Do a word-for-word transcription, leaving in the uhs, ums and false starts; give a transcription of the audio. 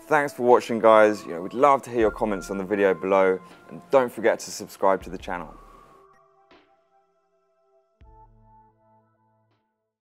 thanks for watching, guys. You know, we'd love to hear your comments on the video below, and don't forget to subscribe to the channel.